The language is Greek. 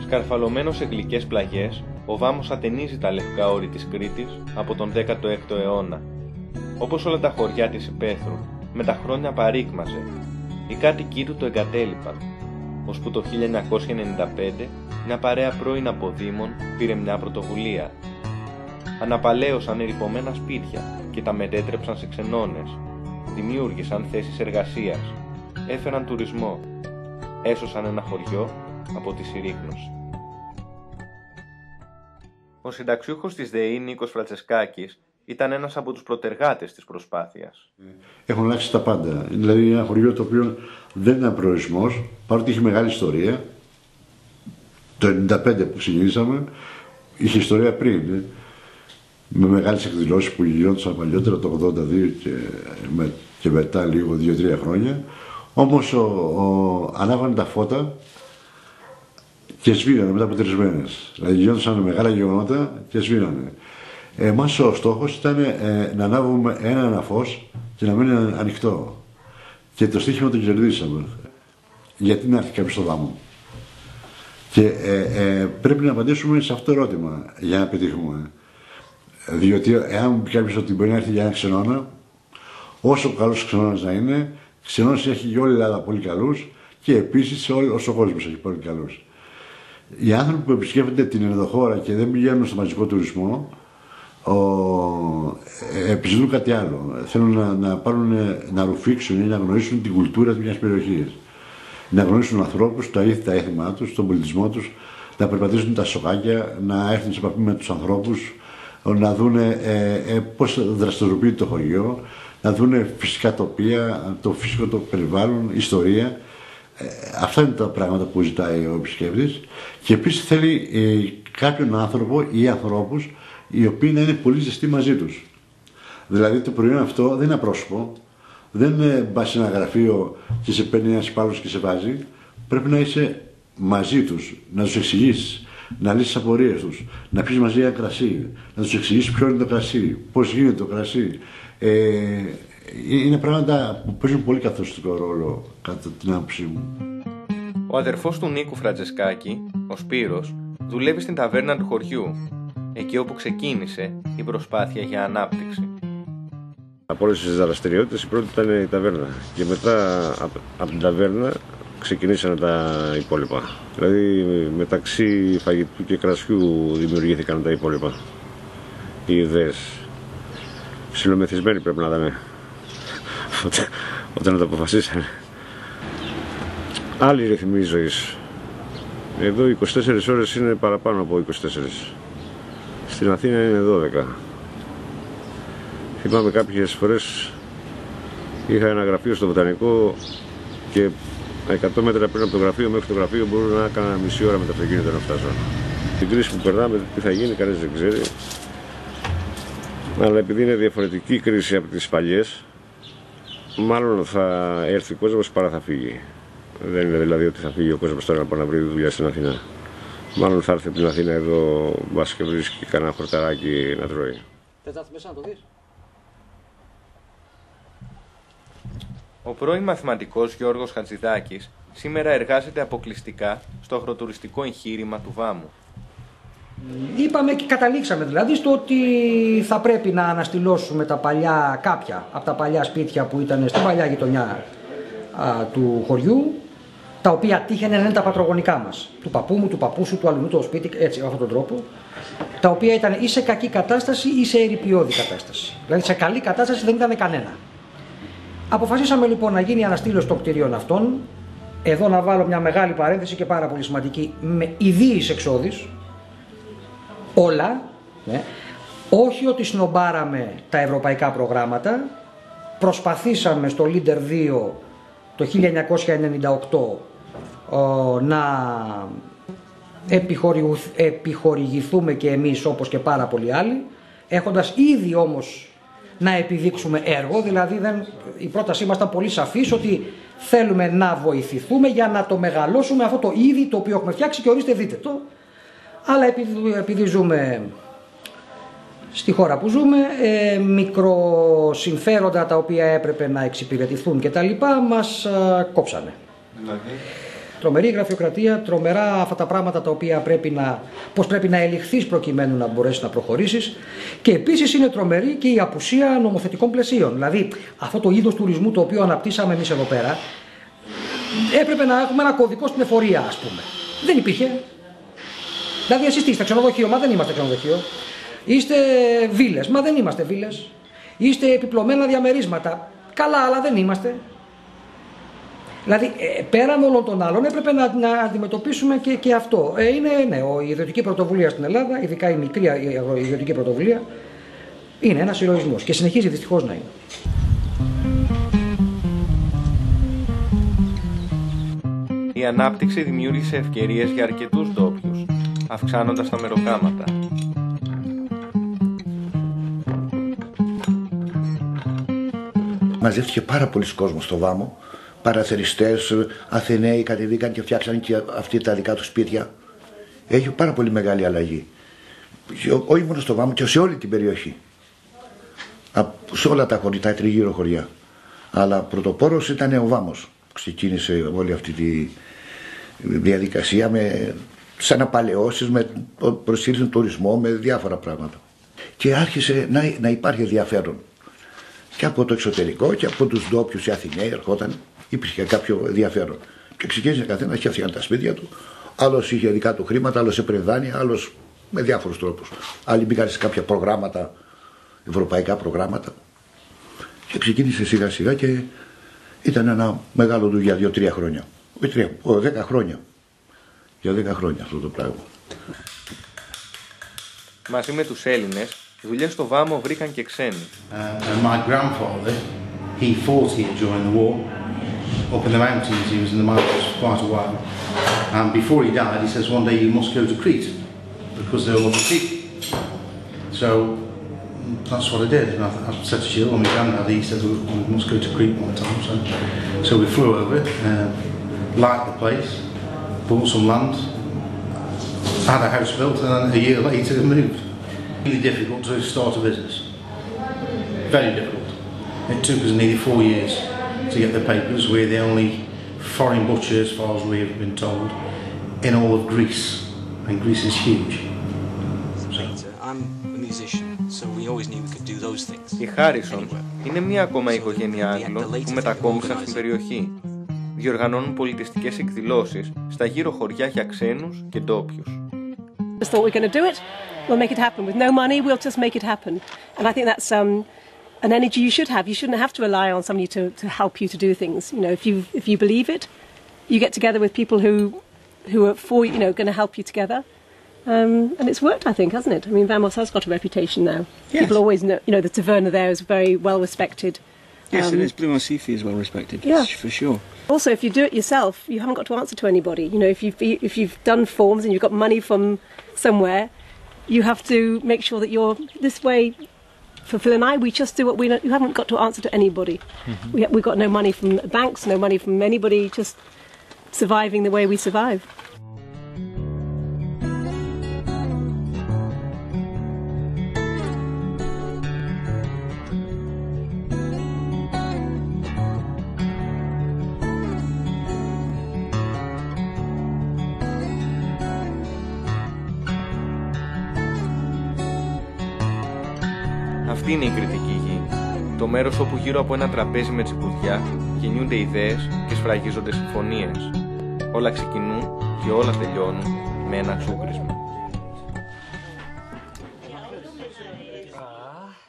Σκαρφαλωμένος σε γλυκές πλαγιές, ο Βάμος ατενίζει τα λευκά όρη της Κρήτης από τον 16ο αιώνα. Όπως όλα τα χωριά της υπαίθρου, με τα χρόνια παρήκμαζε. Οι κάτοικοι του το εγκατέλειπαν, ώσπου το 1995 μια παρέα πρώην αποδήμων πήρε μια πρωτοβουλία. Αναπαλαίωσαν ερειπωμένα σπίτια και τα μετέτρεψαν σε ξενώνες. Δημιούργησαν θέσεις εργασίας, έφεραν τουρισμό, έσωσαν ένα χωριό από τη συρρίκνωση. Ο συνταξιούχος της ΔΕΗ Νίκος Φρατσεσκάκης ήταν ένας από τους προτεργάτες της προσπάθειας. Έχουν αλλάξει τα πάντα. Δηλαδή ένα χωριό το οποίο δεν ήταν προορισμός, παρότι είχε μεγάλη ιστορία. Το 1995 που ξεκινήσαμε, είχε ιστορία πριν. Με μεγάλες εκδηλώσεις που γινόντουσαν παλιότερα, το 1982 και μετά λίγο 2-3 χρόνια. Όμως ανάβανε τα φώτα και σβήνανε μετά από 3 μέρες. Δηλαδή γινόντουσαν μεγάλα γεγονότα και σβήνανε. Εμάς ο στόχος ήταν να ανάβουμε ένα φως και να μείνει ανοιχτό. Και το στοίχημα το κερδίσαμε. Γιατί να έρθει κάποιος στο Βάμο. Και πρέπει να απαντήσουμε σε αυτό το ερώτημα για να πετύχουμε. Διότι εάν μου πει κάποιος ότι μπορεί να έρθει για ένα ξενώνα, όσο καλός ξενώνας να είναι, ξενώνας έχει και όλη η Ελλάδα πολύ καλούς και επίσης όλος ο κόσμος έχει πολύ καλούς. Οι άνθρωποι που επισκέφτονται την ενδοχώρα και δεν πηγαίνουν στο μαζικό τουρισμό, επιζητούν κάτι άλλο. Θέλουν να ρουφήξουν ή να γνωρίσουν την κουλτούρα μιας περιοχής. Να γνωρίσουν ανθρώπους, τα ήθη, τα έθιμά τους, τον πολιτισμό τους, να περπατήσουν τα σοκάκια, να έρθουν σε επαφή με τους ανθρώπους, να δουν πώς δραστηριοποιείται το χωριό, να δουν φυσικά τοπία, το φυσικό το περιβάλλον, ιστορία. Αυτά είναι τα πράγματα που ζητάει ο επισκέπτης. Και επίσης θέλει κάποιον άνθρωπο ή ανθρώπους οι οποίοι να είναι πολύ ζεστοί μαζί τους. Δηλαδή το προϊόν αυτό δεν είναι απρόσωπο, δεν πα σε ένα γραφείο και σε παίρνει ένας υπάλληλος και σε βάζει. Πρέπει να είσαι μαζί τους, να τους εξηγήσεις, να λύσεις τις απορίες τους, να πεις μαζί ένα κρασί, να τους εξηγήσεις ποιο είναι το κρασί, πώς γίνεται το κρασί. Είναι πράγματα που παίζουν πολύ καθοριστικό ρόλο κατά την άποψή μου. Ο αδερφός του Νίκου Φρατσεσκάκη, ο Σπύρος, δουλεύει στην ταβέρνα του χωριού, εκεί όπου ξεκίνησε η προσπάθεια για ανάπτυξη. Από όλες τις δραστηριότητες η πρώτη ήταν η ταβέρνα και μετά από την ταβέρνα ξεκινήσαν τα υπόλοιπα. Δηλαδή μεταξύ φαγητού και κρασιού δημιουργήθηκαν τα υπόλοιπα. Οι ιδέες. Ψιλομεθυσμένοι πρέπει να ήταν όταν το αποφασίσανε. Άλλη ρυθμή ζωής. Εδώ 24 ώρες είναι παραπάνω από 24. Στην Αθήνα είναι 12. Θυμάμαι κάποιες φορές είχα ένα γραφείο στο Βοτανικό και 100 μέτρα πριν από το γραφείο μέχρι το γραφείο μπορούσα να έκανα μισή ώρα με το αυτοκίνητο να φτάσω. Την κρίση που περνάμε, τι θα γίνει, κανείς δεν ξέρει. Αλλά επειδή είναι διαφορετική η κρίση από τις παλιές, μάλλον θα έρθει ο κόσμος παρά θα φύγει. Δεν είναι δηλαδή ότι θα φύγει ο κόσμος τώρα να πάει να βρει δουλειά στην Αθήνα. Μάλλον θα έρθει από την Αθήνα εδώ, μπας και βρίσκει κανένα χορταράκι να τρώει. Θες να έρθει μέσα να το δεις? Ο πρώην μαθηματικός Γιώργος Χατζηδάκης σήμερα εργάζεται αποκλειστικά στο αγροτουριστικό εγχείρημα του Βάμου. Είπαμε και καταλήξαμε δηλαδή στο ότι θα πρέπει να αναστηλώσουμε κάποια από τα παλιά σπίτια που ήταν στην παλιά γειτονιά του χωριού, τα οποία τύχαινε να είναι τα πατρογονικά μας, του παππού μου, του παππού σου, του αλλού το σπίτι, έτσι, με αυτόν τον τρόπο, τα οποία ήταν ή σε κακή κατάσταση ή σε ερειπιώδη κατάσταση. Δηλαδή σε καλή κατάσταση δεν ήταν κανένα. Αποφασίσαμε λοιπόν να γίνει η αναστήλωση των κτηρίων αυτών. Εδώ να βάλω μια μεγάλη παρένθεση και πάρα πολύ σημαντική, με ιδίης εξόδης, όλα, ναι. Όχι ότι σνομπάραμε τα ευρωπαϊκά προγράμματα, προσπαθήσαμε στο Leader 2 το 1998 να επιχορηγηθούμε και εμείς όπως και πάρα πολλοί άλλοι, έχοντας ήδη όμως να επιδείξουμε έργο, δηλαδή η πρότασή μας ήταν πολύ σαφής ότι θέλουμε να βοηθηθούμε για να το μεγαλώσουμε αυτό το ήδη το οποίο έχουμε φτιάξει και ορίστε δείτε το, αλλά επειδή ζούμε στη χώρα που ζούμε, μικροσυμφέροντα τα οποία έπρεπε να εξυπηρετηθούν και τα λοιπά μας κόψανε. Τρομερή γραφειοκρατία, τρομερά αυτά τα πράγματα τα οποία πώς πρέπει να ελιχθείς προκειμένου να μπορέσεις να προχωρήσεις. Και επίσης είναι τρομερή και η απουσία νομοθετικών πλαισίων. Δηλαδή αυτό το είδος τουρισμού το οποίο αναπτύσσαμε εμείς εδώ πέρα, έπρεπε να έχουμε ένα κωδικό στην εφορία, ας πούμε. Δεν υπήρχε. Δηλαδή εσείς είστε ξενοδοχείο, μα δεν είμαστε ξενοδοχείο. Είστε βίλες, μα δεν είμαστε βίλες. Είστε επιπλωμένα διαμερίσματα. Καλά, αλλά δεν είμαστε. Δηλαδή, πέραν όλων των άλλων, έπρεπε να αντιμετωπίσουμε και αυτό. Η ιδιωτική πρωτοβουλία στην Ελλάδα, ειδικά η μικρή ιδιωτική πρωτοβουλία, είναι ένας ηρωισμός και συνεχίζει δυστυχώς να είναι. Η ανάπτυξη δημιούργησε ευκαιρίες για αρκετούς ντόπιους, αυξάνοντας τα μεροκάματα. Μαζεύτηκε πάρα πολλοί κόσμος στο Βάμο. Παραθεριστές, Αθηναίοι κατεβήκαν και φτιάξαν και αυτοί τα δικά τους σπίτια. Έχει πάρα πολύ μεγάλη αλλαγή. Όχι μόνο στο Βάμο και σε όλη την περιοχή. Σε όλα τα χωριά, τα τριγύρω χωριά. Αλλά πρωτοπόρος ήταν ο Βάμος. Ξεκίνησε όλη αυτή τη διαδικασία σε αναπαλαιώσεις, προσήλθεν τουρισμό, με διάφορα πράγματα. Και άρχισε να υπάρχει ενδιαφέρον. Και από το εξωτερικό και από τους ντόπιους, οι Αθηναίοι ερχόταν, υπήρχε κάποιο ενδιαφέρον. Και ξεκίνησε καθένας και έφτιαγαν τα σπίτια του. Άλλος είχε δικά του χρήματα, άλλος έπαιρνε δάνεια, άλλος με διάφορους τρόπους. Άλλοι μπήκαν σε κάποια προγράμματα, ευρωπαϊκά προγράμματα. Και ξεκίνησε σιγά σιγά και ήταν ένα μεγάλο του για 2-3 χρόνια. Όχι 10 χρόνια. Για 10 χρόνια αυτό το πράγμα. Μαζί με τους Έλληνες, δουλειές στο Βάμο βρήκαν και ξένοι. My grandfather, he fought here during the war. Up in the mountains, he was in the mountains for quite a while. And before he died, he says one day you must go to Crete because there were people. So that's what I did. And I said to Jill, and my granddad, he said we must go to Crete one time. So we flew over, liked the place, bought some land, had a house built, and then a year later moved. Really difficult to start a business. Very difficult. It took us nearly 4 years to get the papers. We're the only foreign butcher, as far as we have been told, in all of Greece, and Greece is huge. I'm a musician, so we always knew we could do those things. Η Χάρισον είναι μία ακόμα οικογένεια Άγγλων που μετακόμισαν στην περιοχή. Διοργανώνουν πολιτιστικές εκδηλώσεις στα γύρω χωριά για ξένους και ντόπιους. Just thought we're going to do it. We'll make it happen. With no money, we'll just make it happen. And I think that's an energy you should have. You shouldn't have to rely on somebody to help you to do things. You know, if you believe it, you get together with people who are for, you know, going to help you together. And it's worked, I think, hasn't it? I mean, Vamos has got a reputation now. Yes. People always know, you know, the taverna there is very well respected. Yes, it is. Blue Masifi is well respected, yeah, for sure. Also, if you do it yourself, you haven't got to answer to anybody. You know, if you've done forms and you've got money from somewhere, you have to make sure that you're this way. For Phil and I, we just do what we know. You haven't got to answer to anybody. Mm-hmm. We've got no money from banks, no money from anybody, just surviving the way we survive. Αυτή είναι η κριτική γη. Το μέρος όπου γύρω από ένα τραπέζι με τσιπουδιά γεννιούνται ιδέες και σφραγίζονται συμφωνίες. Όλα ξεκινούν και όλα τελειώνουν με ένα τσούκρισμα.